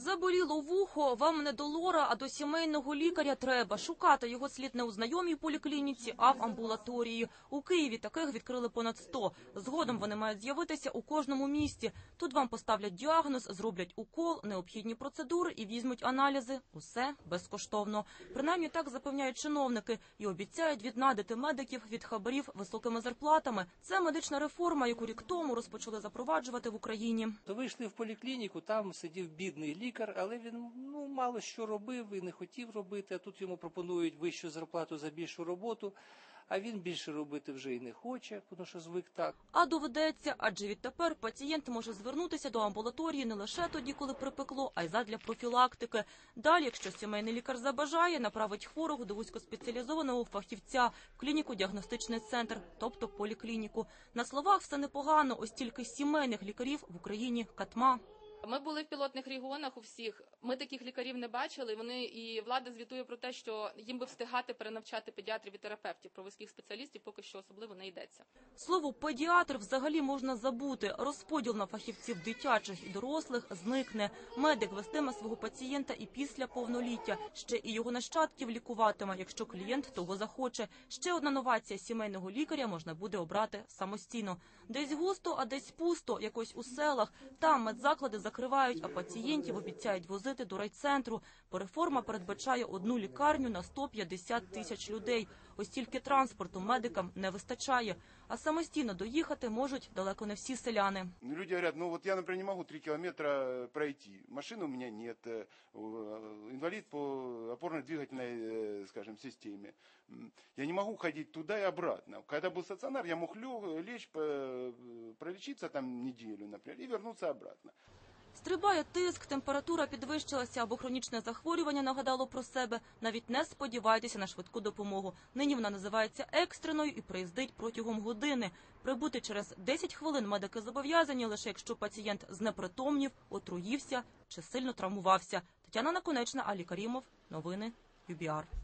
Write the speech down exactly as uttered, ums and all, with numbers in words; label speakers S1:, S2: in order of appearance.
S1: Заболіло вухо, вам не до лора, а до сімейного лікаря треба. Шукати його слід не у знайомій поліклініці, а в амбулаторії. У Києві таких відкрили понад сто. Згодом вони мають з'явитися у кожному місті. Тут вам поставлять діагноз, зроблять укол, необхідні процедури і візьмуть аналізи. Усе безкоштовно. Принаймні так запевняють чиновники і обіцяють віднадити медиків від хабарів високими зарплатами. Це медична реформа, яку рік тому розпочали запроваджувати в Україні.
S2: То вийшли в поліклініку, там сидів бідний лікар, але він ну мало що робив і не хотів робити, а тут йому пропонують вищу зарплату за більшу роботу, а він більше робити вже і не хоче, тому що звик так.
S1: А доведеться, адже відтепер пацієнт може звернутися до амбулаторії не лише тоді, коли припекло, а й задля профілактики. Далі, якщо сімейний лікар забажає, направить хворого до вузькоспеціалізованого фахівця в клініку-діагностичний центр, тобто поліклініку. На словах все непогано, ось тільки сімейних лікарів в Україні катма.
S3: Ми були в пілотних регіонах у всіх. Ми таких лікарів не бачили. Вони і влада звітує про те, що їм би встигати перенавчати педіатрів і терапевтів. Про вузьких спеціалістів поки що особливо не йдеться.
S1: Слово «педіатр» взагалі можна забути. Розподіл на фахівців дитячих і дорослих зникне. Медик вестиме свого пацієнта і після повноліття. Ще і його нащадків лікуватиме, якщо клієнт того захоче. Ще одна новація: сімейного лікаря можна буде обрати самостійно. Десь густо, а десь пусто, якось у селах. Там медзаклади закривають, а пацієнтів обіцяють возити до райцентру. Бо реформа передбачає одну лікарню на сто п'ятдесят тисяч людей. Ось тільки транспорту медикам не вистачає. А самостійно доїхати можуть далеко не всі селяни.
S4: Люди говорять, ну от я, наприклад, не можу три кілометри пройти. Машини у мене немає, інвалід по опорно-двигательній, скажімо, системі. Я не можу ходити туди і обратно. Коли був стаціонар, я мог лечь, пролечитися там неділю, наприклад, і повернутися обратно.
S1: Стрибає тиск, температура підвищилася або хронічне захворювання нагадало про себе. Навіть не сподівайтеся на швидку допомогу. Нині вона називається екстреною і приїздить протягом години. Прибути через десять хвилин медики зобов'язані, лише якщо пацієнт знепритомнів, отруївся чи сильно травмувався. Тетяна Наконечна, Алі Карімов. Новини ю бі ар.